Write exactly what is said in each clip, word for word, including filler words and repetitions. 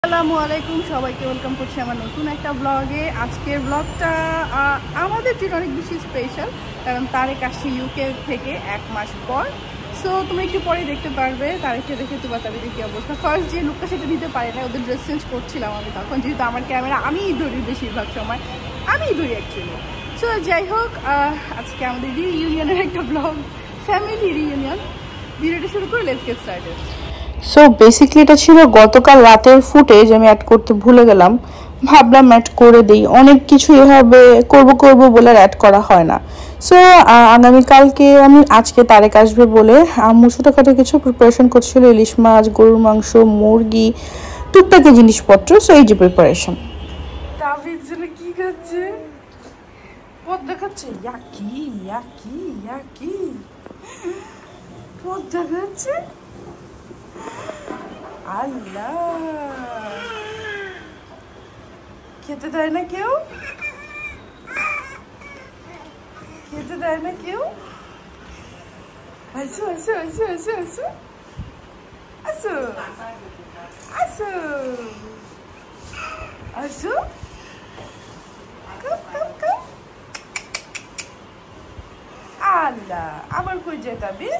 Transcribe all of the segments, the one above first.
আসসালামু আলাইকুম সবাইকে ওয়েলকাম করছি আমার নতুন একটা ব্লগে। আজকের ব্লগটা আমাদের জন্য অনেক বেশি স্পেশাল, কারণ তারেক আসছে ইউকে থেকে এক মাস পর। সো তুমি একটু পরে দেখতে পারবে তারেককে দেখে তুবা তাবিদের কী অবস্থা। ফার্স্ট যে লুকটা সেটা নিতে পারে না, ওদের ড্রেস চেঞ্জ করছিলাম আমি তখন, যেহেতু আমার ক্যামেরা আমিই ধরি বেশিরভাগ সময়, আমিই ধরি অ্যাকচুয়ালি। সো যাই হোক, আজকে আমাদের রিইউনিয়নের একটা ব্লগ, ফ্যামিলি রিইউনিয়ন। ভিডিওটা শুরু করে let's get started. So basically এটা ছিল গতকাল রাতের ফুটেজ, আমি অ্যাড করতে ভুলে গেলাম, ভাবলাম অ্যাড করে দিই। অনেক কিছু এভাবে করব করব বলে অ্যাড করা হয় না। সো আগামীকালকে আমি আজকে তারেক আসবে বলে আম্মু ছোটোখাটো কিছু প্রিপারেশন করছিল, ইলিশ মাছ, গরুর মাংস, মুরগি, টুকটাকি জিনিসপত্র। সো এই যে প্রিপারেশন। তাবিদ জন্য কি খাচ্ছে? পদ্মা খাচ্ছে। ইয়াকি ইয়াকি ইয়াকি পদ্মা খাচ্ছে। আল্লাহ, খেতে দেয় না কেউ, খেতে দেয় না কেউ। আসো আসো আসো আসো আসো আসো আসো আসো, আল্লাহ আবার কই যায় তাবিদ?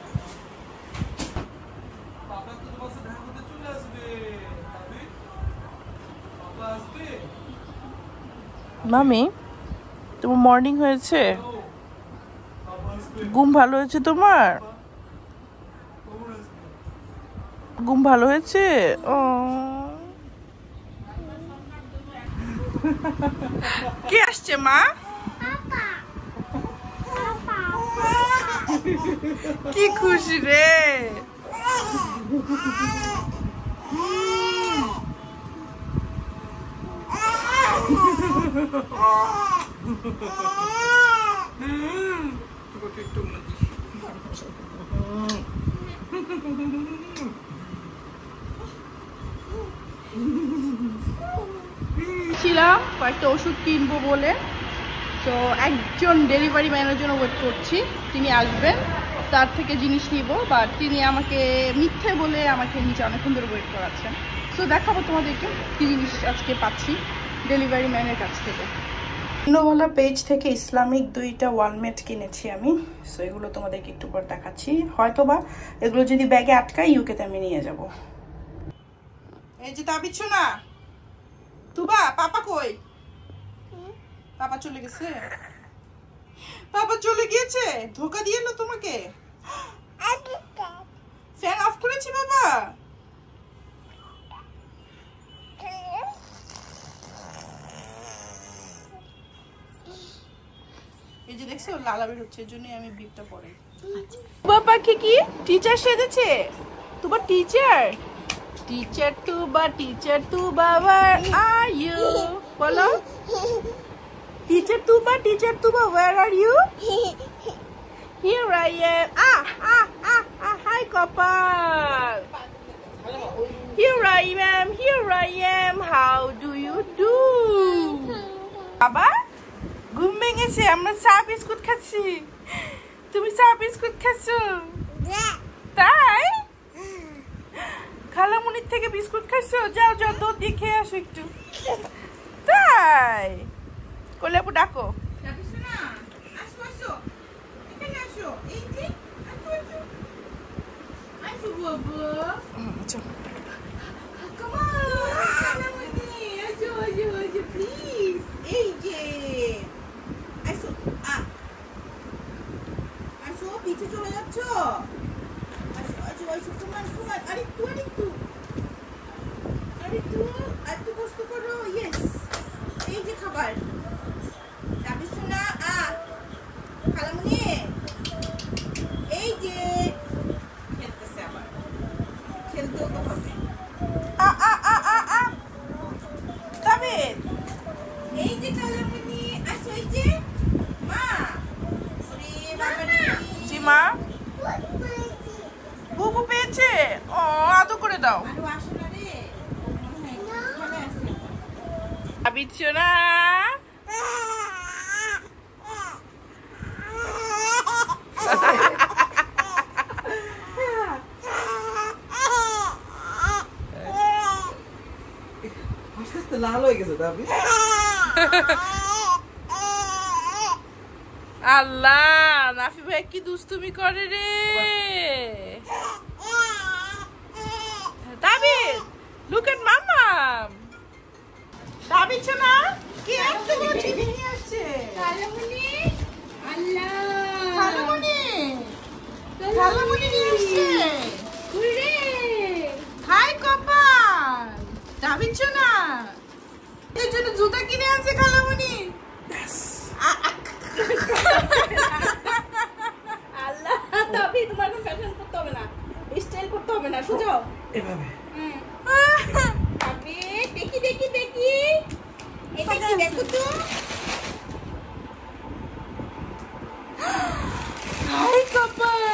মামি, তোমার মর্নিং হয়েছে? ঘুম ভালো হয়েছে তোমার? ঘুম ভালো হয়েছে? ও কে আসছে মা? কি খুশি রে। ছিলাম কয়েকটা ওষুধ কিনবো বলে, তো একজন ডেলিভারি ম্যানের জন্য ওয়েট করছি, তিনি আসবেন, তার থেকে জিনিস নিব। বাট তিনি আমাকে মিথ্যে বলে আমাকে নিচে অনেকক্ষণ ধরে ওয়েট করাচ্ছেন। সো দেখাবো তোমাদেরকে কী জিনিস আজকে পাচ্ছি ডেলিভারি ম্যানের কাছ থেকে। ইনোওয়ালা পেজ থেকে ইসলামিক দুইটা ওয়ালমেট কিনেছি আমি। সো এগুলো তোমাদেরকে একটু পর দেখাচ্ছি। হয়তো বা এগুলো যদি ব্যাগে আটকায় ইউকেতে আমি নিয়ে যাব। এই যে তাবিদ শোনা, তুবা পাপা কই? পাপা চলে গেছে? পাপা চলে গিয়েছে? ধোকা দিয়ে এলো তোমাকে? ফ্যান অফ করেছি বাবা। এই যে দেখছো লালা বের হচ্ছে, এর জন্যই আমি বিপটা পরে। বাবা কি কি টিচার সেজেছে? Tuba teacher? Teacher Tuba, teacher Tuba, where are you? বলো teacher Tuba, teacher Tuba, where are you? Here I am. Ah ah ah ah, hi Kopal. Here I am, here I am. How do you do? বাবা ঘুম ভেঙেছে, আমরা চা biscuit খাচ্ছি। তুমি চা biscuit খাচ্ছো? তাই খালামুনির থেকে বিস্কুট খাচ্ছো? যাও যাও দুধ দিয়ে খেয়ে আসো একটু। তাই কোলে আপু ডাকো। পিছে চলে যাচ্ছ? আরেকটু আরেকটু আরেকটু আরেকটু কষ্ট করো। ইয়েস, এই যে খাবার। তাবিদ না আ খালামুনি, এই যে খেলতেছে, আবার খেলতেও তো হবে। আ আ আ আ আ তাবিদ, এই যে খালামুনি আসো, এই যে মা। ওরে বাবা জি মা, বুবু পেয়েছে? ও আদর করে দাও। তাবিদ সোনা, আস্তে আস্তে লাল হয়ে গেছে দাবি। আল্লাহ, নাফি ভাই কি দুষ্টুমি করে রে। দাবিদ, look at mama. দাবিদ শোনা কি একটা বড় টিভি নিয়ে আসছে। খালামণি, আল্লাহ, খালামণি, খালামণি নিয়ে আসছে। উরে, হাই কপাল। দাবিদ শোনা এর জন্য জুতা কিনে আনছে খালামণি। আল্লাহ, দাবিদ তোমার ফ্যাশন করতে হবে না, স্টাইল করতে হবে না, সুযোগ এভাবে। দাবিদ, দেখি দেখি দেখি এটা কি দেখো তো। হাই কপাল,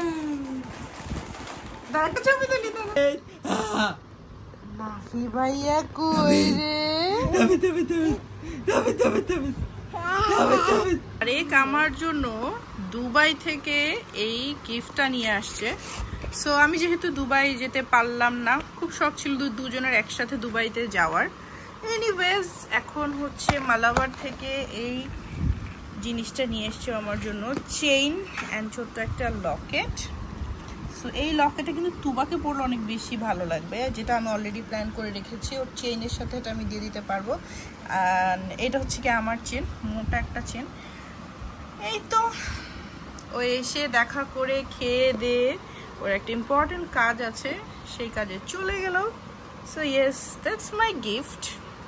দেখা ছবি তুলি তো। নাফি ভাইয়া কই রে? দাবি দাবি দাবি দাবি দাবি দাবি দাবি। আরেক আমার জন্য দুবাই থেকে এই গিফটটা নিয়ে আসছে। সো আমি যেহেতু দুবাই যেতে পারলাম না, খুব শখ ছিল দুজনের একসাথে দুবাইতে যাওয়ার। এনিওয়েজ এখন হচ্ছে মালাবার থেকে এই জিনিসটা নিয়ে এসছে আমার জন্য, চেইন অ্যান্ড ছোট্ট একটা লকেট। সো এই লকেটটা কিন্তু তুবাকে পরলে অনেক বেশি ভালো লাগবে, যেটা আমি অলরেডি প্ল্যান করে রেখেছি। ওর চেইনের সাথে এটা আমি দিয়ে দিতে পারবো। আর এটা হচ্ছে কি আমার চেন, মোটা একটা চেন। এই তো ও এসে দেখা করে খেয়ে দিয়ে ওর একটা ইম্পর্টেন্ট কাজ আছে, সেই কাজে চলে গেল। So yes, that's my gift.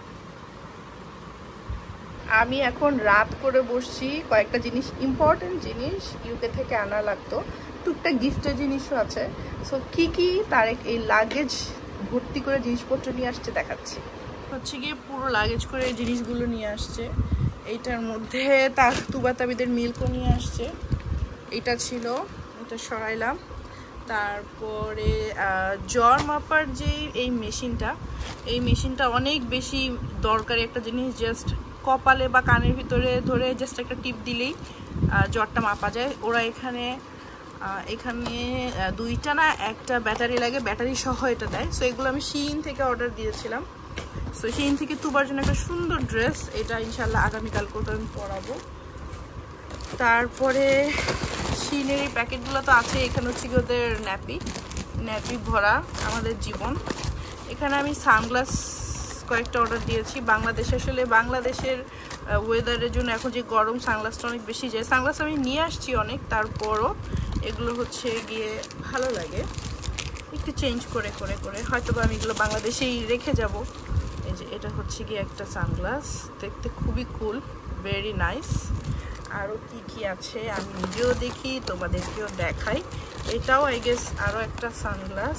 আমি এখন রাত করে বসছি, কয়েকটা জিনিস, ইম্পর্টেন্ট জিনিস ইউকে থেকে আনা লাগতো, টুকটাক গিফটের জিনিসও আছে। সো কি কি তার এই লাগেজ ভর্তি করে জিনিসপত্র নিয়ে আসছে দেখাচ্ছি। হচ্ছে গিয়ে পুরো লাগেজ করে এই জিনিসগুলো নিয়ে আসছে। এইটার মধ্যে তার তুবা তাবিদের মিল্কও নিয়ে আসছে। এটা ছিল, এটা সরাইলাম। তারপরে জ্বর মাপার যে এই মেশিনটা, এই মেশিনটা অনেক বেশি দরকারি একটা জিনিস। জাস্ট কপালে বা কানের ভিতরে ধরে জাস্ট একটা টিপ দিলেই জ্বরটা মাপা যায়। ওরা এখানে এখানে দুইটা না একটা ব্যাটারি লাগে, ব্যাটারি সহ এটা দেয়। সো এগুলো আমি শিন থেকে অর্ডার দিয়েছিলাম। সো শিন থেকে তুবার জন্য একটা সুন্দর ড্রেস, এটা ইনশাল্লাহ আগামীকাল করে আমি পরাবো। তারপরে শিনের এই প্যাকেটগুলো তো আছে। এখানে হচ্ছে কি ওদের ন্যাপি, ন্যাপি ভরা আমাদের জীবন। এখানে আমি সানগ্লাস কয়েকটা অর্ডার দিয়েছি। বাংলাদেশে আসলে বাংলাদেশের ওয়েদারের জন্য এখন যে গরম, সানগ্লাসটা অনেক বেশি যায়। সানগ্লাস আমি নিয়ে আসছি অনেক, তারপরও এগুলো হচ্ছে গিয়ে ভালো লাগে একটু চেঞ্জ করে করে করে হয়তো বা আমি এগুলো বাংলাদেশেই রেখে যাব। এই যে এটা হচ্ছে গিয়ে একটা সানগ্লাস, দেখতে খুবই কুল, ভেরি নাইস। আরও কি কি আছে আমি নিজেও দেখি, তোমাদেরকেও দেখাই। এটাও আই গেস আরও একটা সানগ্লাস।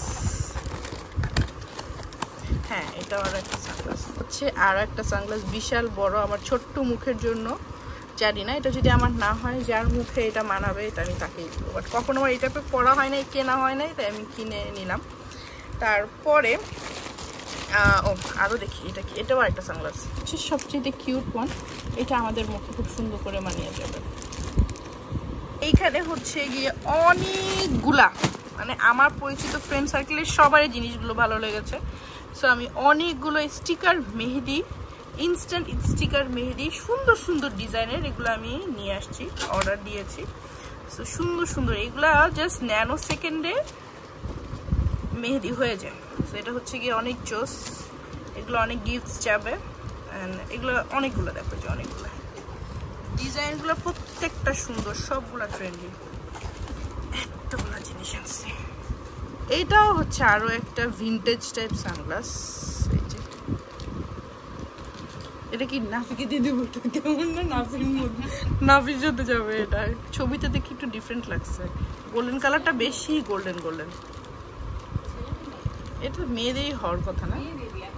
হ্যাঁ, এটাও আরও একটা সানগ্লাস হচ্ছে, আরও একটা সানগ্লাস বিশাল বড় আমার ছোট্ট মুখের জন্য। জানি না এটা যদি আমার না হয়, যার মুখে এটা মানাবে এটা আমি তাকেই দেবো। বাট কখনো আমার এই টাইপের পরা হয় নাই, কেনা হয় নাই, তাই আমি কিনে নিলাম। তারপরে ও আরও দেখি এটা কি, এটাও একটা সানগ্লাস হচ্ছে সবচেয়ে কিউট ওয়ান। এটা আমাদের মুখে খুব সুন্দর করে মানিয়ে যাবে। এইখানে হচ্ছে গিয়ে অনেকগুলা, মানে আমার পরিচিত ফ্রেন্ড সার্কেলের সবারই জিনিসগুলো ভালো লেগেছে। সো আমি অনেকগুলো sticker mehndi, instant sticker mehndi, সুন্দর সুন্দর ডিজাইনের, এগুলো আমি নিয়ে আসছি, অর্ডার দিয়েছি। সো সুন্দর সুন্দর এগুলা জাস্ট ন্যানো সেকেন্ডে মেহেদি হয়ে যায়। সো এটা হচ্ছে গিয়ে অনেক জোস, এগুলো অনেক গিফটস যাবে। অ্যান্ড এগুলো অনেকগুলো, দেখো যে অনেকগুলো ডিজাইনগুলো প্রত্যেকটা সুন্দর, সবগুলো ট্রেন্ডি। এতগুলো জিনিস আছে। এইটাও হচ্ছে আরও একটা ভিন্টেজ টাইপ সানগ্লাস। এই যে এটা কি নাফিকে দিয়ে দেবো, কেমন না নাফির মধ্যে, নাফির সাথে যাবে। এটা ছবিতে দেখি একটু ডিফারেন্ট লাগছে, গোল্ডেন কালারটা বেশি গোল্ডেন গোল্ডেন। এটা মেয়েদেরই হওয়ার কথা না।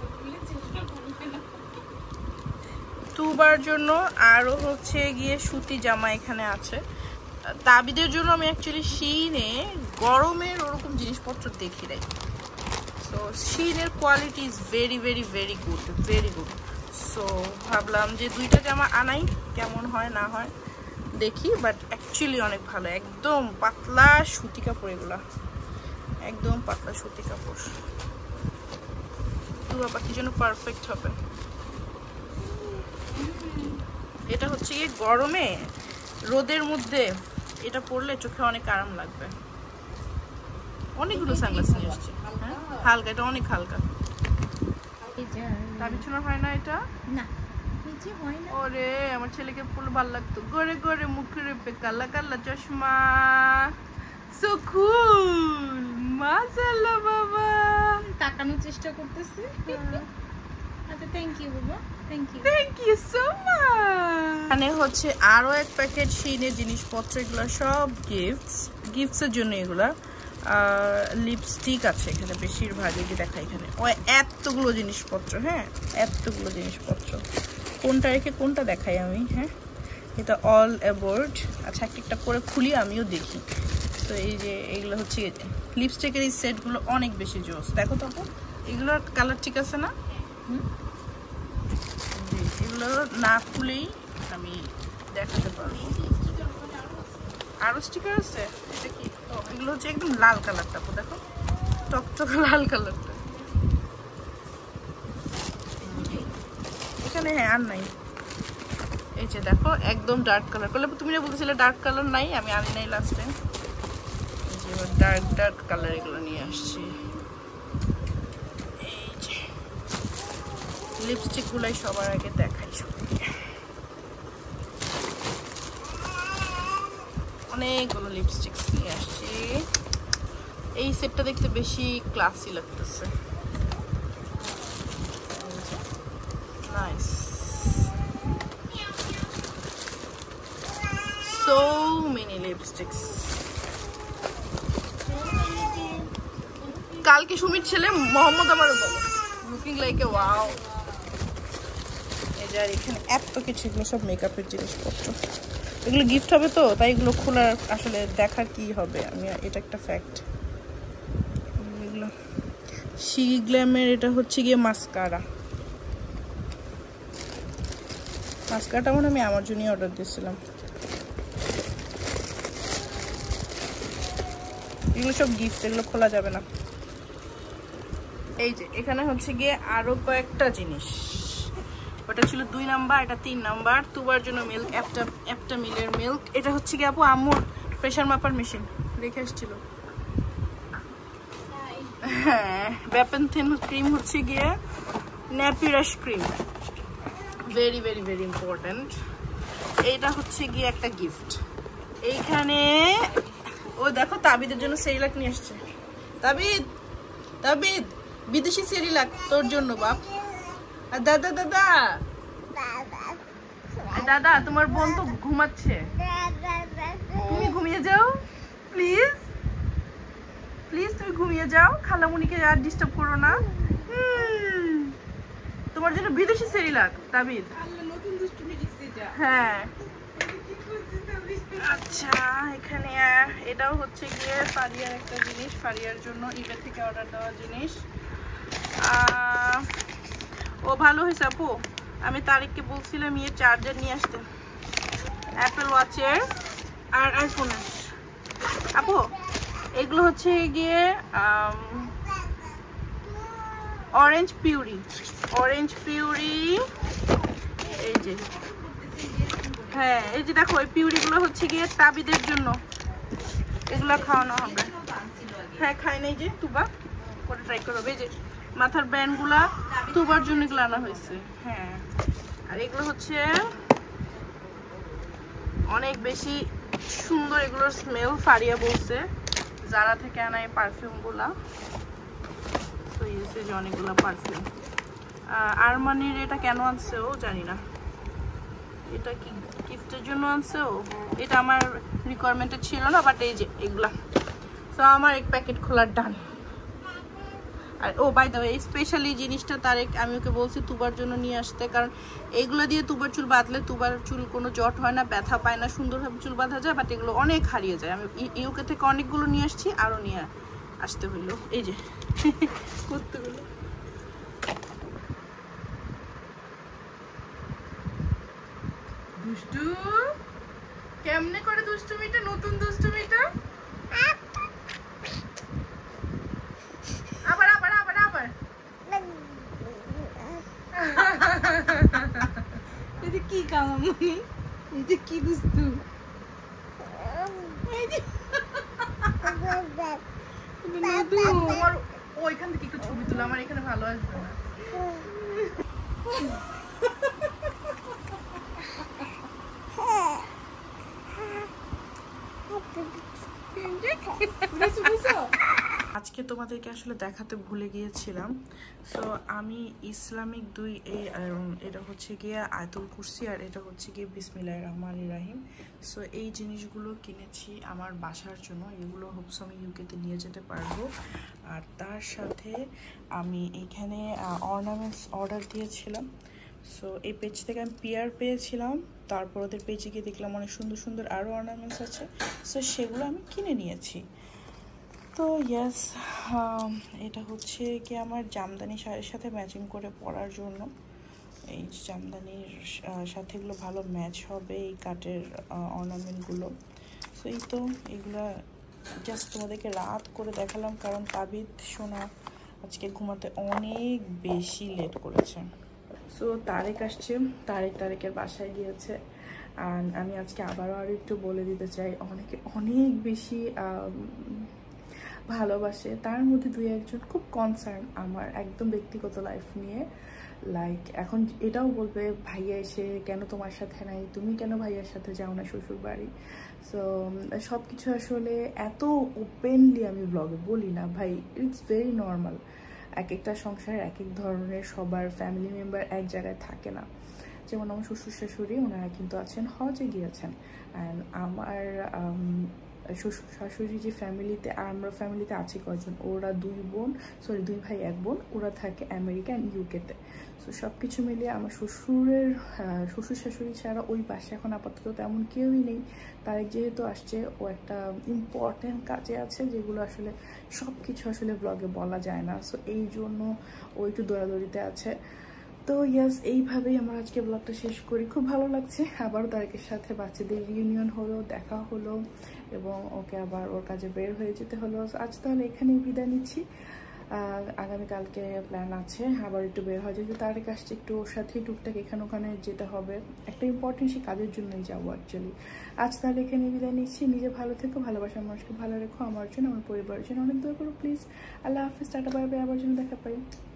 তুবার জন্য আরও হচ্ছে গিয়ে সুতি জামা এখানে আছে। তাবিদের জন্য আমি অ্যাকচুয়ালি শিনে গরমের ওরকম জিনিসপত্র দেখি নাই। সো শিনের quality is very very very good, very good. So ভাবলাম যে দুইটা জামা আনাই, কেমন হয় না হয় দেখি। বাট অ্যাকচুয়ালি অনেক ভালো, একদম পাতলা সুতি কাপড়, এগুলা একদম পাতলা সুতি কাপড়। বাবা কি যেন পারফেক্ট হবে। এটা হচ্ছে কি গরমে রোদের মধ্যে এটা পরলে চোখে অনেক আরাম লাগবে। অনেকগুলো সানগ্লাস নিয়ে আসছে, হালকা, এটা অনেক হালকা। তার পিছনে হয় না এটা? না নিচে হয় না। ওরে আমার ছেলেকে পুরো ভালো লাগতো, গড়ে গড়ে মুখের উপরে কালা কালা চশমা, সো কুল, মাশাআল্লাহ বাবা। তাকানোর চেষ্টা করতেছি। আচ্ছা থ্যাংক ইউ বাবা, thank you thank you so much. এখানে হচ্ছে আরো এক প্যাকেট শিনের জিনিসপত্র, এগুলো সব গিফটস, গিফটস এর জন্য এগুলা। আর লিপস্টিক আছে এখানে বেশিরভাগ, এই যে দেখা এখানে ও এতগুলো জিনিসপত্র, হ্যাঁ এতগুলো জিনিসপত্র, কোনটা রেখে কোনটা দেখাই আমি। হ্যাঁ এটা অল অ্যাবোর্ড। আচ্ছা একটা একটা করে খুলি আমিও দেখি। তো এই যে এগুলো হচ্ছে লিপস্টিকের এই সেটগুলো অনেক বেশি জোস। দেখো তো এগুলোর কালার ঠিক আছে না? এগুলো না খুলেই আমি দেখাতে পারবো। আরো স্টিকার আছে, এটা কি? এগুলো হচ্ছে একদম লাল কালারটা, দেখো টকটক লাল কালারটা এখানে। হ্যাঁ আর নাই, এই যে দেখো একদম ডার্ক কালার করলে। তুমি না বলতেছিলে ডার্ক কালার নাই, আমি আনি নাই লাস্ট টাইম। এবার ডার্ক ডার্ক কালার এগুলো নিয়ে আসছি। এই যে লিপস্টিক গুলাই সবার আগে দেখাই সবাইকে। অনেকগুলো লিপস্টিক নিয়ে আসছি। এই সেটটা দেখতে বেশি ক্লাসি লাগতেছে। Nice, so many lipsticks. কালকে সুমির ছেলে মোহাম্মদ আমার বলো, লুকিং লাইক এ ওয়াও। এই যে এখানে এত কিছু, এগুলো সব মেকআপের জিনিসপত্র। এগুলো গিফট হবে তো, তাই এগুলো খোলার আসলে দেখার কি হবে, আমি এটা একটা ফ্যাক্ট। এগুলো শি গ্ল্যামের, এটা হচ্ছে গিয়ে মাস্কারা। মাস্কারাটা মনে আমি আমার জন্যই অর্ডার দিয়েছিলাম। এগুলো সব গিফট, এগুলো খোলা যাবে না। এই যে এখানে হচ্ছে গিয়ে আরো কয়েকটা জিনিস। ওটা ছিল দুই নাম্বার, এটা তিন নাম্বার। তুবার জন্য মিল্ক, একটা একটা মিলের মিল্ক। এটা হচ্ছে গিয়ে আপু আম্মুর প্রেশার মাপার মেশিন রেখে এসেছিল। হ্যাঁ ব্যাপেনথিন ক্রিম হচ্ছে গিয়ে nappy rash cream, very very very important. এইটা হচ্ছে গিয়ে একটা গিফট। এইখানে ও দেখো তাবিদের জন্য সেরিলাক নিয়ে আসছে। তাবিদ তাবিদ বিদেশি সেরিলাক তোর জন্য বাপ। আর দাদা দাদা দাদা তোমার বোন তো ঘুমাচ্ছে, তুমি ঘুমিয়ে যাও প্লিজ প্লিজ, তুমি ঘুমিয়ে যাও, খালামুনিকে আর ডিস্টার্ব করো না। তোমার জন্য বিদেশি সেরিলাক তাবিদ। হ্যাঁ আচ্ছা এখানে এটাও হচ্ছে গিয়ে ফারিয়ার একটা জিনিস, ফারিয়ার জন্য ইবে থেকে অর্ডার দেওয়া জিনিস। ও ভালো হয়েছে আপু, আমি তারিখকে বলছিলাম ইয়ে চার্জার নিয়ে আসতে, অ্যাপেল ওয়াচের আর আইফোনের। আপু এগুলো হচ্ছে গিয়ে অরেঞ্জ পিউরি, অরেঞ্জ পিউরি। এই যে হ্যাঁ এই যে দেখো এই পিউরিগুলো হচ্ছে গিয়ে তাবিদের জন্য, এগুলো খাওয়ানো হবে। হ্যাঁ খাই নাই যে তুবা করে ট্রাই করবে। এই যে মাথার ব্যান্ডগুলা তুবার জন্য এগুলো আনা হয়েছে। হ্যাঁ আর এগুলো হচ্ছে অনেক বেশি সুন্দর, এগুলোর স্মেল ফারিয়া বলছে যারা থেকে আনা এই পারফিউমগুলা। তো এই যে অনেকগুলো পারফিউম। আরমানির এটা কেন আনছে ও জানি না, এটা কি গিফটের জন্য আনছে ও, এটা আমার রিকোয়ারমেন্টে ছিল না, বাট এই যে এগুলা। তো আমার এক প্যাকেট খোলার ডান। আর ও বাই দ্য ওয়ে স্পেশালি জিনিসটা তারেক আমি ওকে বলছি তুবার জন্য নিয়ে আসতে, কারণ এইগুলো দিয়ে তুবার চুল বাঁধলে তুবার চুল কোনো জট হয় না, ব্যথা পায় না, সুন্দরভাবে চুল বাঁধা যায়, বাট এগুলো অনেক হারিয়ে যায়। আমি ইউকে থেকে অনেকগুলো নিয়ে আসছি, আরও নিয়ে আসতে হইলো। এই যে কতগুলো দুষ্টু, কেমনে করে দুষ্টুমিটা, নতুন দুষ্টুমিটা। আবার আবার আবার আবার এটা কি কামামনি, এটা কি দুস্তু, ওইখান থেকে একটু ছবি তুলো, আমার এখানে ভালো আসবে না। আজকে তোমাদেরকে আসলে দেখাতে ভুলে গিয়েছিলাম। সো আমি ইসলামিক দুই এই এটা হচ্ছে গিয়ে আয়াতুল কুরসি আর এটা হচ্ছে গিয়ে বিসমিল্লাহির রহমানির রহিম। সো এই জিনিসগুলো কিনেছি আমার বাসার জন্য, এগুলো হোপস আমি ইউকেতে নিয়ে যেতে পারবো। আর তার সাথে আমি এখানে অর্নামেন্টস অর্ডার দিয়েছিলাম। সো এই পেজ থেকে আমি পিয়ার পেয়েছিলাম, তারপর ওদের পেজে গিয়ে দেখলাম অনেক সুন্দর সুন্দর আরও অর্নামেন্টস আছে। সো সেগুলো আমি কিনে নিয়েছি। তো ইয়াস, এটা হচ্ছে কি আমার জামদানি শাড়ির সাথে ম্যাচিং করে পরার জন্য। এই জামদানির সাথে এগুলো ভালো ম্যাচ হবে, এই কাটের অর্নামেন্টগুলো। সো এই তো এগুলো জাস্ট তোমাদেরকে রাত করে দেখালাম, কারণ তাবিদ সোনা আজকে ঘুমাতে অনেক বেশি লেট করেছে। সো তারেক আসছে, তারেক তারেকের বাসায় গিয়েছে। আর আমি আজকে আবারও আরও একটু বলে দিতে চাই, অনেকে অনেক বেশি ভালোবাসে, তার মধ্যে দুই একজন খুব কনসার্ন আমার একদম ব্যক্তিগত লাইফ নিয়ে। লাইক এখন এটাও বলবে ভাইয়া এসে কেন তোমার সাথে নাই, তুমি কেন ভাইয়ার সাথে যাও না শ্বশুর বাড়ি। সো সব কিছু আসলে এত ওপেনলি আমি ব্লগে বলি না ভাই, ইটস ভেরি নর্মাল। এক একটা সংসারের এক এক ধরনের, সবার ফ্যামিলি মেম্বার এক জায়গায় থাকে না। যেমন আমার শ্বশুর শাশুড়ি ওনারা কিন্তু আছেন হজে গিয়েছেন, অ্যান্ড আমার শ্বশুর শাশুড়ি যে ফ্যামিলিতে, আর আমরা ফ্যামিলিতে আছি কয়জন, ওরা দুই বোন সরি দুই ভাই এক বোন, ওরা থাকে আমেরিকা অ্যান্ড ইউকেতে। সো সব কিছু মিলিয়ে আমার শ্বশুরের শ্বশুর শাশুড়ি ছাড়া ওই পাশে এখন আপাতত তেমন কেউই নেই। তারেক যেহেতু আসছে, ও একটা ইম্পর্টেন্ট কাজে আছে যেগুলো আসলে সব কিছু আসলে ব্লগে বলা যায় না। সো এই জন্য ও একটু দৌড়াদৌড়িতে আছে। তো ইয়াস, এইভাবেই আমার আজকে ব্লগটা শেষ করি। খুব ভালো লাগছে, আবারও তারেকের সাথে বাচ্চাদের রিউনিয়ন হলো, দেখা হলো, এবং ওকে আবার ওর কাজে বের হয়ে যেতে হলো। আজ তাহলে এখানেই বিদায় নিচ্ছি। আগামীকালকে প্ল্যান আছে আবার একটু বের হয়ে যেতে, তারেক আসছে, একটু ওর সাথেই টুকটাক এখানে ওখানে যেতে হবে, একটা ইম্পর্টেন্ট সে কাজের জন্যই যাবো অ্যাকচুয়ালি। আজ তাহলে এখানে বিদায় নিচ্ছি। নিজে ভালো থেকো, ভালোবাসার মানুষকে ভালো রেখো, আমার জন্য আমার পরিবারের জন্য অনেক দোয়া করো প্লিজ। আল্লাহ হাফিজ, টাটা বাই বাই, আবার জন্য দেখা পাই।